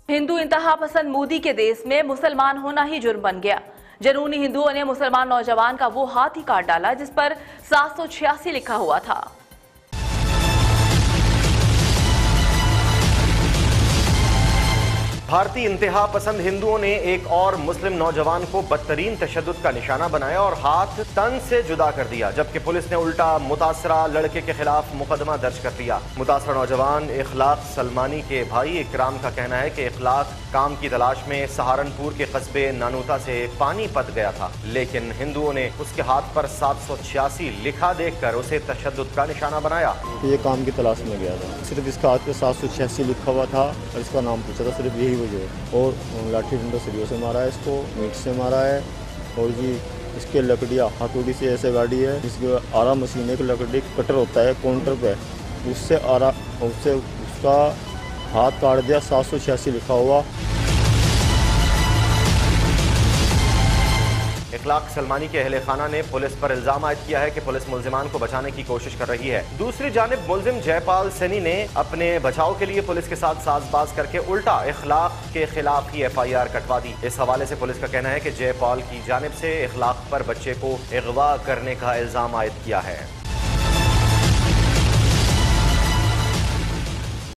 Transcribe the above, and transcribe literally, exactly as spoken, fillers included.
हिंदू इंतहा पसंद मोदी के देश में मुसलमान होना ही जुर्म बन गया। जनूनी हिंदुओं ने मुसलमान नौजवान का वो हाथ ही काट डाला जिस पर सात सौ छियासी लिखा हुआ था। भारतीय इंतहा पसंद हिंदुओं ने एक और मुस्लिम नौजवान को बदतरीन तशद्दुद का निशाना बनाया और हाथ तन से जुदा कर दिया, जबकि पुलिस ने उल्टा मुतासरा लड़के के खिलाफ मुकदमा दर्ज कर दिया। मुतासरा नौजवान इखलाक सलमानी के भाई इकराम का कहना है कि इखलाक काम की तलाश में सहारनपुर के कस्बे नानूता से पानीपत गया था, लेकिन हिंदुओं ने उसके हाथ पर सात सौ छियासी लिखा देखकर उसे तशद्दुद का निशाना बनाया। ये काम की तलाश में गया था, सिर्फ इसका हाथ पे सात सौ छियासी लिखा हुआ था और इसका नाम पूछा था, सिर्फ यही वजह। और लाठी डंडा सरियों से मारा है, इसको मीट से मारा है। और जी इसके लकड़ियाँ हथौड़ी से ऐसे गाड़ी है, इसके आरा मशीन एक लकड़ी कटर होता है काउंटर पे, उससे आरा उससे उसका हाथ काट दिया। सात सौ छियासी लिखा हुआ। इखलाक सलमानी के अहले खाना ने पुलिस पर इल्जाम आयद किया है कि पुलिस मुल्जिमान को बचाने की कोशिश कर रही है। दूसरी जानिब मुल्जिम जयपाल सैनी ने अपने बचाव के लिए पुलिस के साथ साजबाज करके उल्टा इखलाक के खिलाफ ही एफ आई आर कटवा दी। इस हवाले से पुलिस का कहना है कि जयपाल की जानिब से इखलाक पर बच्चे को अगवा करने का इल्जाम आयद किया है।